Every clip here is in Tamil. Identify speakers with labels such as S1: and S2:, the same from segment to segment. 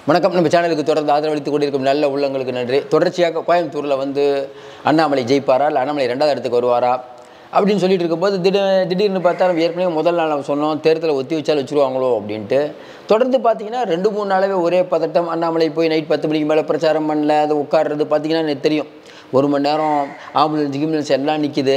S1: வணக்கம். நம்ம சேனலுக்கு தொடர்ந்து ஆதரவளித்துக் கொண்டிருக்கும் நல்ல உள்ளங்களுக்கு நன்றி. தொடர்ச்சியாக கோயம்புத்தூரில் வந்து அண்ணாமலை ஜெயிப்பாரா இல்லை அண்ணாமலை 2வது இடத்துக்கு வருவாரா அப்படின்னு சொல்லிட்டு இருக்கும்போது திடீர்னு பார்த்தா நம்ம ஏற்கனவே முதல் நாள் நம்ம சொன்னோம் தேர்தலை ஒத்தி வச்சால் வச்சுருவாங்களோ அப்படின்ட்டு. தொடர்ந்து பார்த்தீங்கன்னா 2-3 நாளாகவே ஒரே பதட்டம். அண்ணாமலை போய் நைட் 10 மணிக்கு மேலே பிரச்சாரம் பண்ணல, அது உட்கார்றது பார்த்தீங்கன்னா எனக்கு தெரியும். 1 மணி நேரம் ஆம்புலன்ஸ் எல்லாம் நிற்கிது.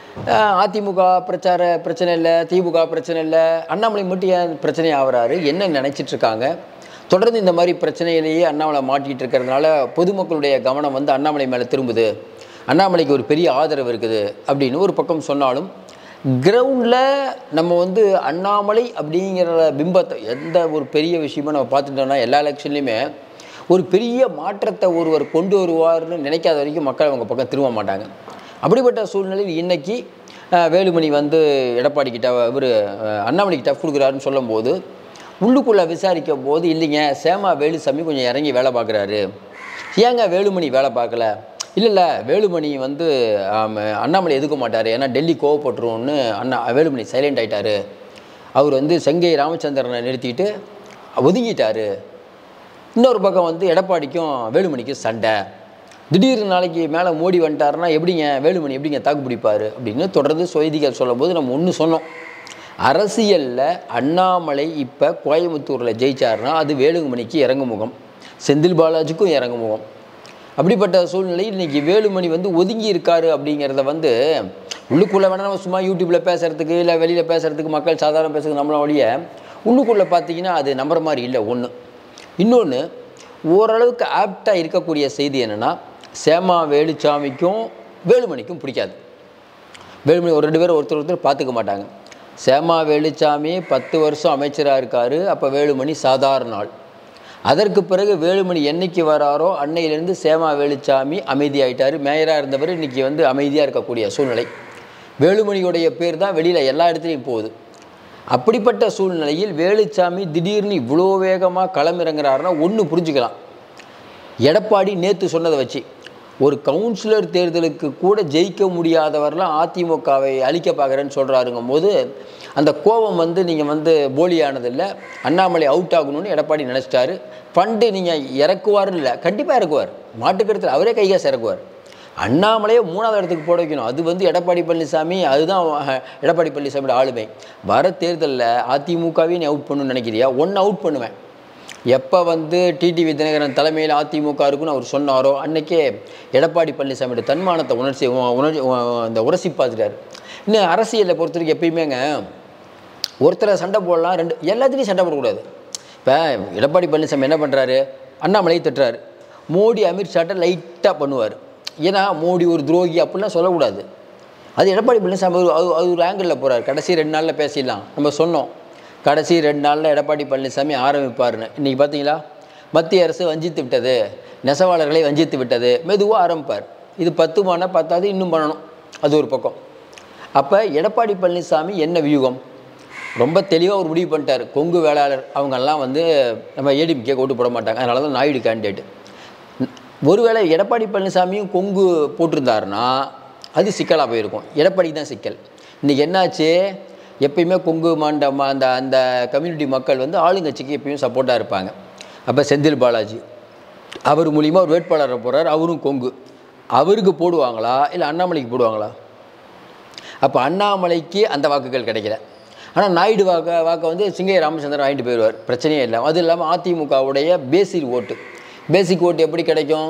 S1: அதிமுக பிரச்சனை இல்லை, திமுக பிரச்சனை இல்லை, அண்ணாமலை மட்டும் ஏன் பிரச்சனை ஆகிறாரு, என்ன நினச்சிட்ருக்காங்க? தொடர்ந்து இந்த மாதிரி பிரச்சனையிலேயே அண்ணாமலை மாட்டிகிட்டு இருக்கிறதுனால பொதுமக்களுடைய கவனம் வந்து அண்ணாமலை மேலே திரும்புது. அண்ணாமலைக்கு ஒரு பெரிய ஆதரவு இருக்குது அப்படின்னு ஒரு பக்கம் சொன்னாலும், கிரவுண்டில் நம்ம வந்து அண்ணாமலை அப்படிங்கிற பிம்பத்தை எந்த ஒரு பெரிய விஷயமும் நம்ம பார்த்துட்டோம்னா எல்லா எலெக்ஷன்லையுமே ஒரு பெரிய மாற்றத்தை ஒருவர் கொண்டு வருவார்னு நினைக்காத வரைக்கும் மக்கள் அவங்க பக்கம் திரும்ப மாட்டாங்க. அப்படிப்பட்ட சூழ்நிலையில் இன்றைக்கி வேலுமணி வந்து எடப்பாடி கிட்ட இவர் அண்ணாமலைக்கு டஃப் கொடுக்குறாருன்னு சொல்லும்போது உள்ளுக்குள்ளே விசாரிக்கும் போது, இல்லைங்க சேமா வேலுசாமி கொஞ்சம் இறங்கி வேலை பார்க்குறாரு, ஏங்க வேலுமணி வேலை பார்க்கல? இல்லை வேலுமணி வந்து அண்ணாமலை எதுக்க மாட்டார், ஏன்னா டெல்லி கோவப்பட்டுருவோன்னு வேலுமணி சைலண்ட் ஆகிட்டார். அவர் வந்து செங்கை ராமச்சந்திரனை நிறுத்திட்டு ஒதுங்கிட்டார். இன்னொரு பக்கம் வந்து எடப்பாடிக்கும் வேலுமணிக்கும் சண்டை. திடீர்னு நாளைக்கு மேலே மோடி வந்துட்டாருன்னா எப்படிங்க வேலுமணி எப்படிங்க தாக்கு பிடிப்பார் அப்படின்னு தொடர்ந்து செய்திகள் சொல்லும்போது நம்ம ஒன்று சொன்னோம். அரசியலில் அண்ணாமலை இப்போ கோயம்புத்தூரில் ஜெயிச்சார்னா அது வேலுமணிக்கு இறங்குமுகம், செந்தில் பாலாஜிக்கும் இறங்குமுகம். அப்படிப்பட்ட சூழ்நிலையில் இன்றைக்கி வேலுமணி வந்து ஒதுங்கி இருக்காரு அப்படிங்கிறத வந்து உள்ளுக்குள்ளே வேணால் நம்ம சும்மா யூடியூப்பில் பேசுகிறதுக்கு இல்லை வெளியில் பேசுகிறதுக்கு மக்கள் சாதாரண பேசுகிறதுக்கு நம்மளோடைய உள்ளுக்குள்ளே பார்த்திங்கன்னா அது நம்புற மாதிரி இல்லை. ஒன்று. இன்னொன்று, ஓரளவுக்கு ஆப்டாக இருக்கக்கூடிய செய்தி என்னென்னா, சேமா வேலுச்சாமிக்கும் வேலுமணிக்கும் பிடிக்காது. வேலுமணி ஒரு 2 பேரும் ஒருத்தர் பார்த்துக்க மாட்டாங்க. சேமா வேலுச்சாமி 10 வருஷம் அமைச்சராக இருக்கார். அப்போ வேலுமணி சாதாரண ஆள். அதற்கு பிறகு வேலுமணி என்னைக்கு வராரோ அன்னையிலேருந்து சேமா வேலுச்சாமி அமைதியாகிட்டார். மேயராக இருந்தவர் இன்றைக்கி வந்து அமைதியாக இருக்கக்கூடிய சூழ்நிலை. வேலுமணியுடைய பேர் தான் வெளியில் எல்லா இடத்துலையும் போகுது. அப்படிப்பட்ட சூழ்நிலையில் வேலுச்சாமி திடீர்னு இவ்வளோ வேகமாக களமிறங்குறாருன்னா ஒன்று புரிஞ்சுக்கலாம். எடப்பாடி நேற்று சொன்னதை வச்சு ஒரு கவுன்சிலர் தேர்தலுக்கு கூட ஜெயிக்க முடியாதவரெலாம் அதிமுகவை அழிக்க பார்க்குறேன்னு சொல்கிறாருங்கும் போது அந்த கோபம் வந்து நீங்கள் வந்து போலியானதில்லை. அண்ணாமலை அவுட் ஆகணும்னு எடப்பாடி நினச்சிட்டாரு. ஃபண்டு நீங்கள் இறக்குவார்னு இல்லை, கண்டிப்பாக இறக்குவார். மாட்டுக்கருத்தில் அவரே கைகாசு இறக்குவார். அண்ணாமலையை 3வது இடத்துக்கு போட வைக்கணும். அது வந்து எடப்பாடி பழனிசாமி, அதுதான் எடப்பாடி பழனிசாமியோட ஆளுமை. வர தேர்தலில் அதிமுகவே நீ அவுட் பண்ணணும்னு நினைக்கிறியா? ஒன்று அவுட் பண்ணுவேன். எப்போ வந்து டிடிவி தினகரன் தலைமையில் அதிமுக இருக்குன்னு அவர் சொன்னாரோ அன்றைக்கே எடப்பாடி பழனிசாமியோட தன்மானத்தை இந்த உரசி பார்த்துட்டார். இன்னும் அரசியலை பொறுத்த வரைக்கும் எப்பயுமேங்க ஒருத்தரை சண்டை போடலாம், எல்லாத்துலேயும் சண்டை போடக்கூடாது. இப்போ எடப்பாடி பழனிசாமி என்ன பண்ணுறாரு, அண்ணாமலை திட்டுறாரு. மோடி அமித்ஷாட்டை லைட்டாக பண்ணுவார். ஏன்னா மோடி ஒரு துரோகி அப்படிலாம் சொல்லக்கூடாது. அது எடப்பாடி பழனிசாமி அது ஒரு ஆங்கிளில் போகிறார். கடைசி 2 நாளில் பேசிடலாம். நம்ம சொன்னோம் கடைசி 2 நாளில் எடப்பாடி பழனிசாமி ஆரம்பிப்பாருன்னு. இன்றைக்கி பார்த்தீங்களா, மத்திய அரசு வஞ்சித்து விட்டது, நெசவாளர்களை வஞ்சித்து விட்டது, மெதுவாக ஆரம்பிப்பார். இது 10 மானா 10வது இன்னும் பண்ணணும். அது ஒரு பக்கம். அப்போ எடப்பாடி பழனிசாமி என்ன வியூகம் ரொம்ப தெளிவாக ஒரு முடிவு பண்ணிட்டார். கொங்கு வேளாளர் அவங்கெல்லாம் வந்து நம்ம ஏடிஎம்கே ஓட்டு போட மாட்டாங்க, அதனால தான் நாயுடு கேண்டிடேட். ஒருவேளை எடப்பாடி பழனிசாமியும் கொங்கு போட்டிருந்தாருன்னா அது சிக்கலாக போயிருக்கும். எடப்பாடிக்கு தான் சிக்கல். இன்றைக்கி என்னாச்சு, எப்பயுமே கொங்கு அந்த கம்யூனிட்டி மக்கள் வந்து ஆளுங்கட்சிக்கு எப்பயும் சப்போர்ட்டாக இருப்பாங்க. அப்போ செந்தில் பாலாஜி அவர் மூலிமா ஒரு வேட்பாளரை போகிறார், அவரும் கொங்கு. அவருக்கு போடுவாங்களா இல்லை அண்ணாமலைக்கு போடுவாங்களா? அப்போ அண்ணாமலைக்கு அந்த வாக்குகள் கிடைக்கல. ஆனால் நாயுடு வாக்கை வந்து சிங்கை ராமச்சந்திரன் வாங்கிட்டு போயிடுவார், பிரச்சனையே இல்லை. அது இல்லாமல் அதிமுகவுடைய பேசிக் ஓட்டு எப்படி கிடைக்கும்?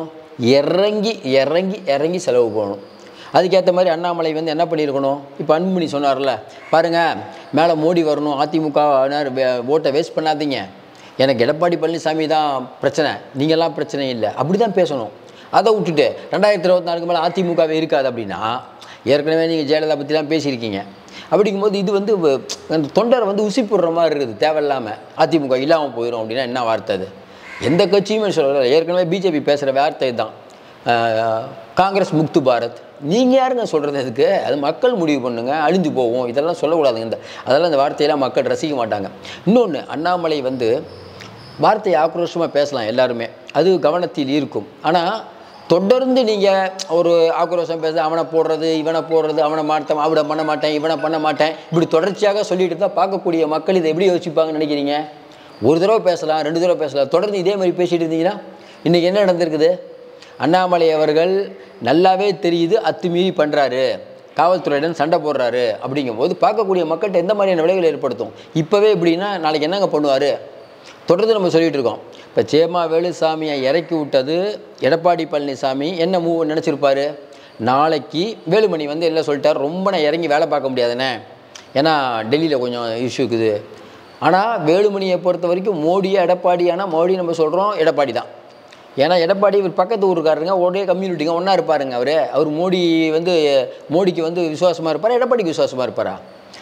S1: இறங்கி செலவு போகணும். அதுக்கேற்ற மாதிரி அண்ணாமலை வந்து என்ன பண்ணியிருக்கணும்? இப்போ அன்புமணி சொன்னார்ல, பாருங்கள் மேலே மோடி வரணும், அதிமுக ஓட்டை வேஸ்ட் பண்ணாதீங்க, எனக்கு எடப்பாடி பழனிசாமி தான் பிரச்சனை, நீங்கள்லாம் பிரச்சனை இல்லை, அப்படி தான் பேசணும். அதை விட்டுட்டு 2024 மேலே அதிமுகவே இருக்காது அப்படின்னா, ஏற்கனவே நீங்கள் ஜெயலலிதா பற்றிலாம் பேசியிருக்கீங்க. அப்படிங்கும்போது இது வந்து அந்த தொண்டரை வந்து உசிப்புடுற மாதிரி இருக்குது. தேவையில்லாமல் அதிமுக இல்லாமல் போயிடும் அப்படின்னா என்ன வார்த்தை அது? எந்த கட்சியுமே சொல்லலை. ஏற்கனவே பிஜேபி பேசுகிற வார்த்தை தான் காங்கிரஸ் முக்து பாரத். நீங்கள் யாருங்க சொல்கிறது? அதுக்கு அது மக்கள் முடிவு பண்ணுங்க, அழிஞ்சு போவோம், இதெல்லாம் சொல்லக்கூடாதுங்க. அதெல்லாம் இந்த வார்த்தையெல்லாம் மக்கள் ரசிக்க மாட்டாங்க. இன்னொன்று, அண்ணாமலை வந்து வார்த்தையை ஆக்ரோஷமாக பேசலாம் எல்லாருமே, அது கவனத்தில் இருக்கும். ஆனால் தொடர்ந்து நீங்கள் ஒரு ஆக்ரோஷம் பேச, அவனை போடுறது இவனை போடுறது, அவனை பண்ண மாட்டேன் இவனை பண்ண மாட்டேன், இப்படி தொடர்ச்சியாக சொல்லிட்டு தான் பார்க்கக்கூடிய மக்கள் இதை எப்படி யோசிப்பாங்கன்னு நினைக்கிறீங்க? ஒரு தடவை பேசலாம், 2 தடவை பேசலாம், தொடர்ந்து இதே மாதிரி பேசிகிட்டு இருந்தீங்கன்னா இன்றைக்கி என்ன நடந்திருக்குது? அண்ணாமலை அவர்கள் நல்லாவே தெரியுது அத்துமீறி பண்ணுறாரு, காவல்துறையுடன் சண்டை போடுறாரு. அப்படிங்கும்போது பார்க்கக்கூடிய மக்கள்கிட்ட எந்த மாதிரியான விளைவுகள் ஏற்படுத்தும்? இப்போவே இப்படின்னா நாளைக்கு என்னங்க பண்ணுவார்? தொடர்ந்து நம்ம சொல்லிகிட்டு இருக்கோம். இப்போ சேமா வேலுசாமியை இறக்கி விட்டது எடப்பாடி பழனிசாமி என்ன நினச்சிருப்பார்? நாளைக்கு வேலுமணி வந்து எல்லாம் சொல்லிட்டார், ரொம்ப நான் இறங்கி வேலை பார்க்க முடியாதுண்ணே, ஏன்னா டெல்லியில் கொஞ்சம் இஷ்யூ இருக்குது. ஆனால் வேலுமணியை பொறுத்த வரைக்கும் மோடியை எடப்பாடியானா மோடி நம்ம சொல்கிறோம் எடப்பாடி தான். ஏன்னா எடப்பாடி இவர் பக்கத்து ஊருக்காரருங்க, ஒரே கம்யூனிட்டிங்க, ஒன்றா இருப்பாருங்க. அவர் மோடி வந்து மோடிக்கு வந்து விசுவாசமாக இருப்பார், எடப்பாடிக்கு விசுவாசமாக இருப்பாரா?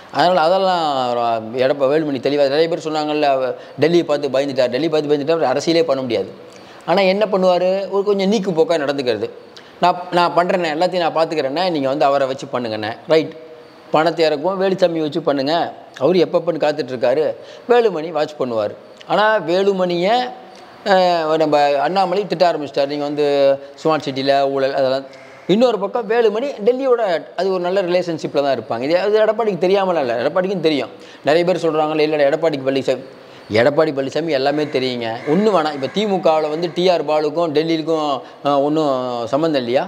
S1: அதெல்லாம் வேலுமணி தெளிவாக நிறைய பேர் சொன்னாங்கல்ல, டெல்லியை பார்த்து பயந்துட்டார், அரசியலே பண்ண முடியாது. ஆனால் என்ன பண்ணுவார்? ஒரு கொஞ்சம் நீக்கு போக்காக நடந்துக்கிறது. நான் பண்ணுறேண்ணே, எல்லாத்தையும் நான் பார்த்துக்கிறேண்ணே, நீங்கள் வந்து அவரை வச்சு பண்ணுங்கண்ணே, ரைட், பணத்தை இறக்குவோம், வேலுச்சாமி வச்சு பண்ணுங்கள், அவர் எப்பப்பன்னு காத்துட்ருக்காரு, வேலுமணி வாட்ச் பண்ணுவார். ஆனால் வேலுமணியை நம்ம அண்ணாமலை திட்ட ஆரம்பிச்சிட்டார், நீங்கள் வந்து ஸ்மார்ட் சிட்டியில் ஊழல் அதெல்லாம். இன்னொரு பக்கம் வேலுமணி டெல்லியோட அது ஒரு நல்ல ரிலேஷன்ஷிப்பில் தான் இருப்பாங்க. இது அது எடப்பாடிக்கு தெரியாமலாம் இல்லை, எடப்பாடிக்கும் தெரியும். நிறைய பேர் சொல்கிறாங்களே இல்லை எடப்பாடி பழனிசாமி எல்லாமே தெரியுங்க, ஒன்றும் வேணாம். இப்போ திமுகவில் வந்து டிஆர் பாலுக்கும் டெல்லிக்கும் ஒன்றும் சம்மந்தம் இல்லையா?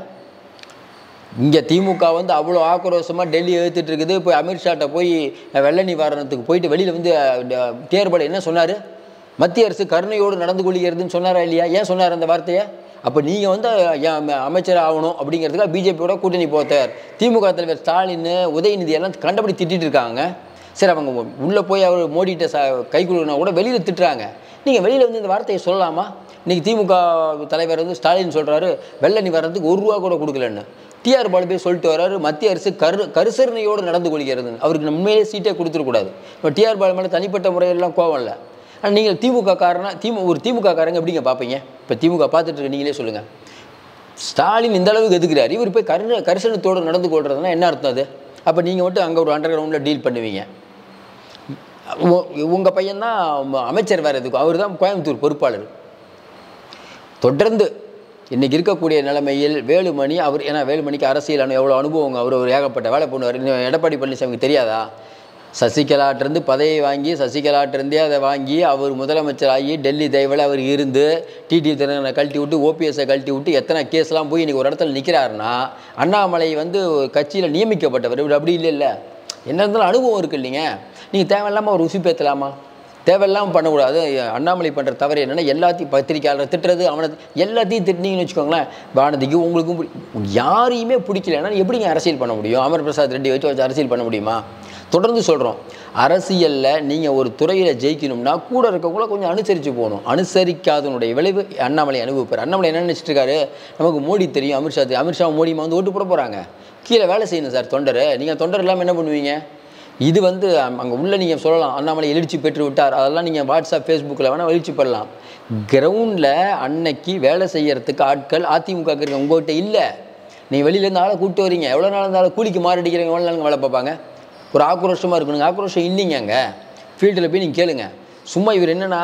S1: இங்கே திமுக வந்து அவ்வளோ ஆக்ரோஷமாக டெல்லி எழுத்துட்டு இருக்குது. போய் அமித்ஷாட்ட போய் வெள்ள நிவாரணத்துக்கு போயிட்டு வெளியில் வந்து டிஆர் பாலு என்ன சொன்னார்? மத்திய அரசு கருணையோடு நடந்து கொள்கிறதுன்னு சொன்னாரா இல்லையா? ஏன் சொன்னார் அந்த வார்த்தையை? அப்போ நீங்கள் வந்து அமைச்சர் ஆகணும் அப்படிங்கிறதுக்காக பிஜேபியோட கூட்டணி போத்தார். திமுக தலைவர் ஸ்டாலின், உதயநிதி எல்லாம் கண்டபடி திட்டிகிட்டு இருக்காங்க. சரி, அவங்க உள்ளே போய் அவர் மோடிகிட்ட கை கொடுக்கணும் கூட வெளியில் திட்டுறாங்க. நீங்கள் வெளியில் வந்து இந்த வார்த்தையை சொல்லலாமா? இன்றைக்கி திமுக தலைவர் வந்து ஸ்டாலின் சொல்கிறாரு வெள்ள நிவாரணத்துக்கு ₹1 கூட கொடுக்கலன்னு. டிஆர் பாலு போய் சொல்லிட்டு வர்றாரு மத்திய அரசு கரிசனையோடு நடந்து கொள்கிறது. அவருக்கு உண்மையிலே சீட்டே கொடுத்துடக்கூடாது. இப்போ டிஆர் பாலு மேலே தனிப்பட்ட முறையெல்லாம் கோவம் இல்லை. ஆனால் நீங்கள் திமுக காரங்க எப்படிங்க பார்ப்பீங்க? இப்போ திமுக பார்த்துட்டு இருக்க நீங்களே சொல்லுங்கள். ஸ்டாலின் இந்த அளவுக்கு எதுக்குறாரு, இவர் போய் கரிசனத்தோடு நடந்து கொள்றதுனா என்ன அர்த்தம் அது? அப்போ நீங்கள் மட்டும் அங்கே ஒரு அண்டர் கிரவுண்டில் டீல் பண்ணுவீங்க. உங்கள் பையன்தான் அமைச்சர் வேறு எதுக்கும், அவர் தான் கோயம்புத்தூர் பொறுப்பாளர். தொடர்ந்து இன்றைக்கி இருக்கக்கூடிய நிலைமையில் வேலுமணி ஏன்னா வேலுமணிக்கு அரசியல் எவ்வளோ அனுபவங்க, அவர் ஒரு ஏகப்பட்ட வேலை பண்ணுவார். எடப்பாடி பழனிசாமிக்கு தெரியாதா? சசிகலாட்டிருந்து பதவியை வாங்கி சசிகலாட்டிருந்தே அதை வாங்கி அவர் முதலமைச்சராகி டெல்லி தயவில் அவர் இருந்து டிடி தினகரனை கழட்டி விட்டு ஓபிஎஸ்ஸை கழட்டி விட்டு எத்தனை கேஸ்லாம் போய் இன்றைக்கி ஒரு இடத்துல நிற்கிறாருன்னா அண்ணாமலை வந்து கட்சியில் நியமிக்கப்பட்டவர். இப்படி அப்படி இல்லை, என்ன இருந்தாலும் அனுபவம் இருக்குது இல்லைங்க. நீங்கள் தேவையில்லாமல் ஒரு உசுப்பேற்றலாமா? தேவையில்லாமல் பண்ணக்கூடாது. அண்ணாமலை பண்ணுற தவறு என்னென்னா எல்லாத்தையும் பத்திரிக்கையாளர் திட்டுறது, அவனை எல்லாத்தையும் திட்டினீங்கன்னு வச்சுக்கோங்களேன், வானதிக்கு உங்களுக்கும் யாரையுமே பிடிக்கலன்னா எப்படிங்க அரசியல் பண்ண முடியும்? அமர் பிரசாத் ரெட்டி வச்சு அரசியல் பண்ண முடியுமா? தொடர்ந்து சொல்கிறோம், அரசியலில் நீங்கள் ஒரு துறையில் ஜெயிக்கணும்னா கூட இருக்கவங்கள கொஞ்சம் அனுசரித்து போகணும். அனுசரிக்காதனுடைய விளைவு அண்ணாமலை அனுபவிப்பார். அண்ணாமலை என்ன நினச்சிட்டு இருக்காரு? நமக்கு மோடி தெரியும், அமித்ஷா மோடிமா வந்து ஓட்டு போட போகிறாங்க, கீழே வேலை செய்யணும் சார் தொண்டர். நீங்கள் தொண்டர் இல்லாமல் என்ன பண்ணுவீங்க? இது வந்து அங்கே உள்ள நீங்கள் சொல்லலாம் அண்ணாமலை எழுச்சி பெற்று விட்டார், அதெல்லாம் நீங்கள் வாட்ஸ்அப் ஃபேஸ்புக்கில் வேணால் எழுச்சி பண்ணலாம். கிரவுண்டில் அன்னைக்கு வேலை செய்கிறதுக்கு ஆட்கள் அதிமுக இருக்க உங்கள்கிட்ட இல்லை. நீங்கள் வெளியிலேருந்து ஆளை கூப்பிட்டு வரீங்க, எவ்வளோ நாள் இருந்தாலும் கூலிக்கு மாறடிக்கிறீங்க, எவ்வளோ நாளுங்க வேலை பார்ப்பாங்க? ஒரு ஆக்ரோஷமாக இருக்கணுங்க. ஆக்ரோஷம் இல்லைங்க. அங்கே ஃபீல்டில் போய் நீங்கள் கேளுங்க. சும்மா இவர் என்னென்னா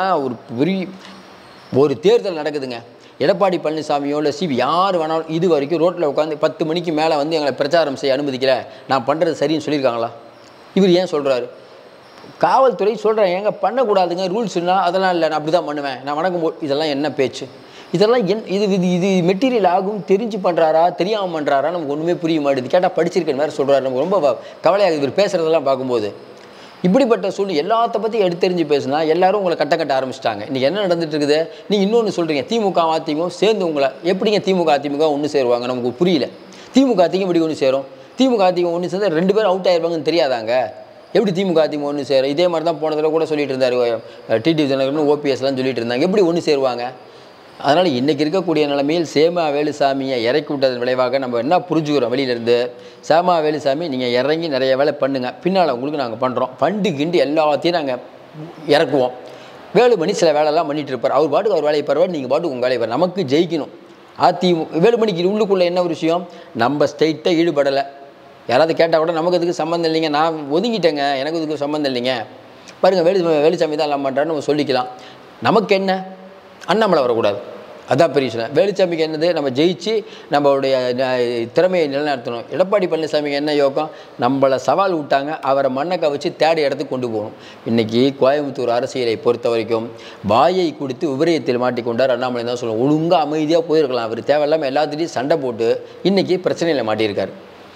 S1: ஒரு தேர்தல் நடக்குதுங்க, எடப்பாடி பழனிசாமியோட சிவி யார் வேணாலும் இது வரைக்கும் ரோட்டில் உட்காந்து 10 மணிக்கு மேலே வந்து எங்களை பிரச்சாரம் செய்ய அனுமதிக்கல, நான் பண்ணுறது சரின்னு சொல்லியிருக்காங்களா? இவர் ஏன் சொல்கிறாரு? காவல்துறை சொல்கிறேன், ஏங்க பண்ணக்கூடாதுங்க ரூல்ஸ்னா, அதெல்லாம் இல்லை, நான் அப்படி தான் பண்ணுவேன், நான் வணக்கம் இதெல்லாம் என்ன பேச்சு? இதெல்லாம் இது மெட்டீரியல் ஆகும் தெரிஞ்சு பண்ணுறாரா தெரியாமல் பண்ணுறாரா நமக்கு ஒன்றுமே புரிய மாட்டேது. கேட்டால் படிச்சிருக்கேன்னு வேறு சொல்கிறாரு. நமக்கு ரொம்ப கவலையாகுது இவர் பேசுகிறதெல்லாம் பார்க்கும்போது. இப்படிப்பட்ட சூழ்நிலை எல்லாத்த பற்றி எடுத்தெறிஞ்சு பேசுனா எல்லாரும் உங்களை கட்ட ஆரம்பிச்சிட்டாங்க. இன்றைக்கி என்ன நடந்துட்டு இருக்குது? நீங்கள் இன்னொன்று சொல்கிறீங்க, திமுக அதிமுக சேர்ந்து உங்களை எப்படிங்க திமுக அதிமுக ஒன்று சேருவாங்க? நமக்கு புரியல. திமுக அதிமுக எப்படி ஒன்று சேரும்? திமுக அதிமுக ஒன்று சேர்ந்து 2 பேரும் அவுட் ஆகிருப்பாங்கன்னு தெரியாதாங்க? எப்படி திமுக அதிமுக ஒன்று சேரும்? இதே மாதிரி தான் போன தடவை கூட சொல்லிட்டு இருந்தார் டிடி தினகரன் ஓபிஎஸ்லாம் சொல்லிட்டு இருந்தாங்க. எப்படி ஒன்று சேருவாங்க? அதனால் இன்றைக்கி இருக்கக்கூடிய நிலைமையில் சேமா வேலுசாமியை இறக்கி விட்டதன் விளைவாக நம்ம என்ன புரிஞ்சுக்கிறோம்? வெளியிலேருந்து சேமா வேலுசாமி நீங்கள் இறங்கி நிறைய வேலை பண்ணுங்கள், பின்னால் உங்களுக்கு நாங்கள் பண்ணுறோம், ஃபண்டு கிண்டு எல்லாத்தையும் நாங்கள் இறக்குவோம். வேலுமணி சில வேலைலாம் பண்ணிகிட்டு இருப்பார், அவர் பாட்டுக்கு அவர் வேலையை பரவாயில்ல, நீங்கள் பாட்டுக்கு உங்கள் வேலையை பாரு. நமக்கு ஜெயிக்கணும். வேலுமணிக்கு உள்ளுக்குள்ளே என்ன ஒரு விஷயம்? நம்ம ஸ்ட்ரைட்டாக ஈடுபடலை. யாராவது கேட்டால் கூட நமக்கு இதுக்கு சம்மந்தம் இல்லைங்க, நான் ஒதுங்கிட்டேங்க, எனக்கு இதுக்கு சம்மந்தம் இல்லைங்க, பாருங்கள் வேலுசாமி தான் எல்லாம் பண்ணுறான்னு நம்ம சொல்லிக்கலாம். நமக்கு என்ன? அண்ணாமலை வரக்கூடாது. அதான் பெரிய விஷயம். வேலுச்சாமிக்கு என்னது, நம்ம ஜெயிச்சு நம்மளுடைய திறமையை நிலைநிறுத்தணும். எடப்பாடி பழனிசாமிக்கு என்ன யோகம், நம்மளை சவால் விட்டாங்க, அவரை மண்ணை கவிச்சு தேடி இடத்துக்கு கொண்டு போகணும். இன்றைக்கி கோயம்புத்தூர் அரசியலை பொறுத்த வரைக்கும் வாயை கொடுத்து விபரீதத்தில் மாட்டிக்கொண்டார் அண்ணாமலை தான் சொல்லுவோம். ஒழுங்காக அமைதியாக போயிருக்கலாம். அவர் தேவையில்லாமல் எல்லாத்துலேயும் சண்டை போட்டு இன்றைக்கி பிரச்சனையில் மாட்டியிருக்கார்.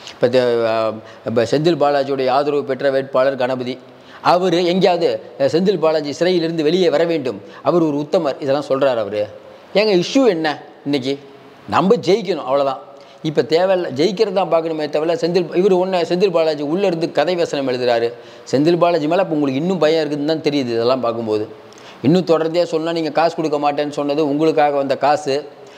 S1: இப்போ செந்தில் பாலாஜியுடைய ஆதரவு பெற்ற வேட்பாளர் கணபதி, அவர் எங்கேயாவது செந்தில் பாலாஜி சிறையிலிருந்து வெளியே வர வேண்டும், அவர் ஒரு உத்தமர், இதெல்லாம் சொல்கிறார். அவர் ஏங்க இஷ்யூ என்ன, இன்றைக்கி நம்ம ஜெயிக்கணும், அவ்வளோதான். இப்போ தேவையில்லை, ஜெயிக்கிறது தான் பார்க்கணுமே தவிர செந்தில் பாலாஜி உள்ளே இருந்து கதை வசனம் எழுதுகிறாரு. செந்தில் பாலாஜி மேலே இப்போ உங்களுக்கு இன்னும் பயம் இருக்குதுன்னு தான் தெரியுது. இதெல்லாம் பார்க்கும்போது இன்னும் தொடர்ந்தே சொன்னால் நீங்கள் காசு கொடுக்க மாட்டேன்னு சொன்னது, உங்களுக்காக வந்த காசு,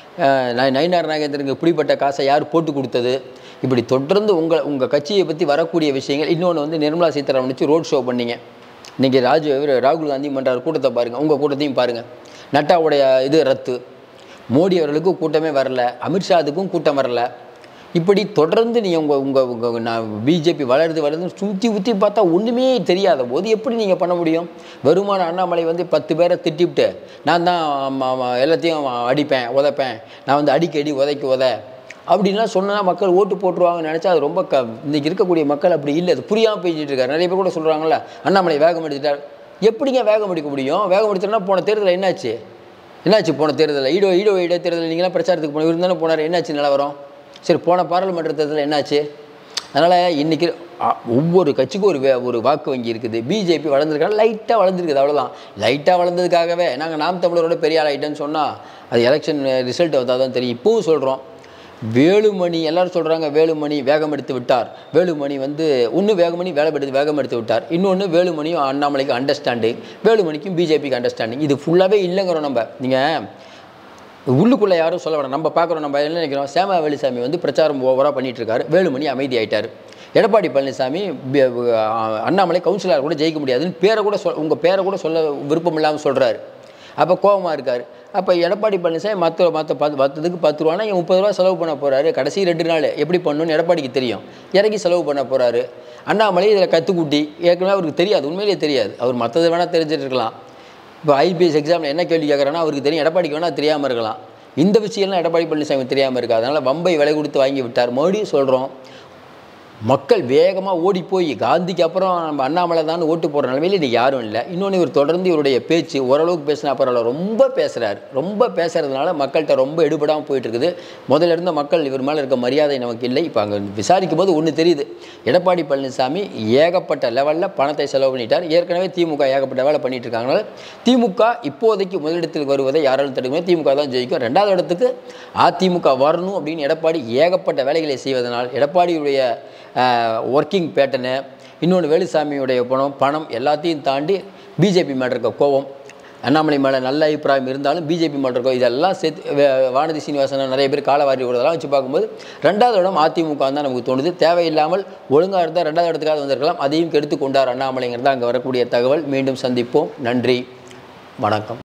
S1: நயினார் நாகேந்திரனுக்கு இப்படிப்பட்ட காசை யார் போட்டு கொடுத்தது, இப்படி தொடர்ந்து உங்கள் கட்சியை பற்றி வரக்கூடிய விஷயங்கள். இன்னொன்று வந்து நிர்மலா சீதாராமன் வச்சு ரோட் ஷோ பண்ணிங்க. இன்றைக்கி ராகுல் காந்தி பண்ணுற கூட்டத்தை பாருங்கள், உங்கள் கூட்டத்தையும் பாருங்கள். நட்டாவுடைய இது ரத்து, மோடி அவர்களுக்கும் கூட்டமே வரல, அமித்ஷாவுக்கும் கூட்டம் வரல. இப்படி தொடர்ந்து நீங்கள் உங்கள் பிஜேபி வளருது சுற்றி பார்த்தா ஒன்றுமே தெரியாத போது எப்படி நீங்கள் பண்ண முடியும்? வருமான அண்ணாமலை வந்து 10 பேரை திட்டிவிட்டு நான் தான் எல்லாத்தையும் அடிப்பேன் உதைப்பேன், நான் வந்து அடிக்கடி உத அப்படின்லாம் சொன்னால் மக்கள் ஓட்டு போட்டுருவாங்கன்னு நினச்சா அது ரொம்ப இன்றைக்கி இருக்கக்கூடிய மக்கள் அப்படி இல்லை. அது புரியாமல் பேசிகிட்டு இருக்காரு. நிறைய பேர் கூட சொல்கிறாங்கல்ல, அண்ணாமலை வேகம் எடுத்துட்டார். எப்படிங்க வேகம் எடுக்க முடியும்? வேகம் எடுத்தோன்னா போன தேர்தலில் என்னாச்சு? போன தேர்தலில் ஈடோ தேர்தலில் நீங்களாம் பிரச்சாரத்துக்கு போன இருந்தாலும் போனார், என்னாச்சு நிலவரம்? சரி, போன பாராளுமன்ற தேர்தலில் என்னாச்சு? அதனால் இன்றைக்கி ஒவ்வொரு கட்சிக்கும் ஒரு வாக்கு வங்கி இருக்குது. பிஜேபி வளர்ந்துருக்காங்க, லைட்டாக வளர்ந்துருக்குது, அவ்வளோதான். லைட்டாக வளர்ந்ததுக்காகவே நாங்கள் நாம் தமிழரோட பெரிய ஆள் ஆகிட்டேன்னு சொன்னால் அது எலெக்ஷன் ரிசல்ட் வந்தால் தான் தெரியும். இப்போவும் சொல்கிறோம், வேலுமணி எல்லோரும் சொல்கிறாங்க வேலுமணி வேகம் எடுத்து விட்டார். வேலுமணி வந்து வேகம் எடுத்து விட்டார். இன்னொன்று வேலுமணியும் அண்ணாமலைக்கு அண்டர்ஸ்டாண்டிங், வேலுமணிக்கும் பிஜேபிக்கு அண்டர்ஸ்டாண்டிங். இது ஃபுல்லாகவே இல்லைங்கிறோம். நம்ம நீங்கள் உள்ளுக்குள்ளே யாரும் சொல்ல வேணாம். நம்ம பார்க்குறோம், நம்ம என்ன நினைக்கிறோம், சேமா வேலுசாமி வந்து பிரச்சாரம் ஓவராக பண்ணிகிட்ருக்காரு, வேலுமணி அமைதி ஆகிட்டார். எடப்பாடி பழனிசாமி அண்ணாமலை கவுன்சிலர் கூட ஜெயிக்க முடியாதுன்னு உங்கள் பேரை கூட சொல்ல விருப்பம் இல்லாமல் சொல்கிறாரு. அப்போ கோபமாக இருக்கார். அப்போ எடப்பாடி பழனிசாமி மற்றதுக்கு 10 ரூபானா 30 ரூபா செலவு பண்ண போகிறாரு. கடைசி 2 நாள் எப்படி பண்ணணும்னு எடப்பாடிக்கு தெரியும், இறங்கி செலவு பண்ண போகிறாரு. அண்ணாமலை இதில் கற்றுக்குட்டி, ஏற்கனவே அவருக்கு தெரியாது, உண்மையிலேயே தெரியாது. அவர் மற்றது வேணால் தெரிஞ்சுட்டு இருக்கலாம். இப்போ ஐபிஎஸ் எக்ஸாமில் என்ன கேள்வி கேட்குறான்னா அவருக்கு தெரியும், எடப்பாடிக்கு வேணால் தெரியாமல் இருக்கலாம். இந்த விஷயம்லாம் எடப்பாடி பழனிசாமி தெரியாமல் இருக்காது. அதனால் வம்பை விலை கொடுத்து வாங்கி விட்டார். மறுபடியும் சொல்கிறோம், மக்கள் வேகமாக ஓடி போய் காந்திக்கு அப்புறம் நம்ம அண்ணாமலை தான் ஓட்டு போடுற நிலைமையில் இன்றைக்கி யாரும் இல்லை. இன்னொன்று இவர் தொடர்ந்து இவருடைய பேச்சு ஓரளவுக்கு பேசினா பரவாயில்ல, ரொம்ப பேசுகிறதுனால மக்கள்கிட்ட ரொம்ப எடுபடாமல் போயிட்டுருக்குது. முதல்ல இருந்த மக்கள் இவர் மேலே இருக்க மரியாதை நமக்கு இல்லை. இப்போ அங்கே விசாரிக்கும் போது ஒன்று தெரியுது, எடப்பாடி பழனிசாமி ஏகப்பட்ட லெவலில் பணத்தை செலவு பண்ணிட்டார். ஏற்கனவே திமுக ஏகப்பட்ட வேலை பண்ணிட்டு இருக்காங்க. திமுக இப்போதைக்கு முதலிடத்தில் வருவதை யாராலும் தடுக்க முடியாது, திமுக தான் ஜெயிக்கும். 2வது இடத்துக்கு அதிமுக வரணும் அப்படின்னு எடப்பாடி ஏகப்பட்ட வேலைகளை செய்வதனால் எடப்பாடியுடைய ஒர்க்கிங் பேட்டர்னு, இன்னொன்று வேலுசாமியுடைய பணம் எல்லாத்தையும் தாண்டி பிஜேபி மேலே இருக்க கோபம், அண்ணாமலை மேலே நல்ல அபிப்பிராயம் இருந்தாலும் பிஜேபி மேலே இருக்கோம், இதெல்லாம் சேர்த்து வானதி சீனிவாசன் நிறைய பேர் காலவாரி விடுறதெல்லாம் வச்சு பார்க்கும்போது 2வது இடம் அதிமுக தான் நமக்கு தோணுது. தேவையில்லாமல் ஒழுங்காக இருந்தால் 2வது இடத்துக்காக வந்திருக்கலாம், அதையும் கெடுத்து கொண்டார் அண்ணாமலைங்கிறது அங்கே வரக்கூடிய தகவல். மீண்டும் சந்திப்போம். நன்றி, வணக்கம்.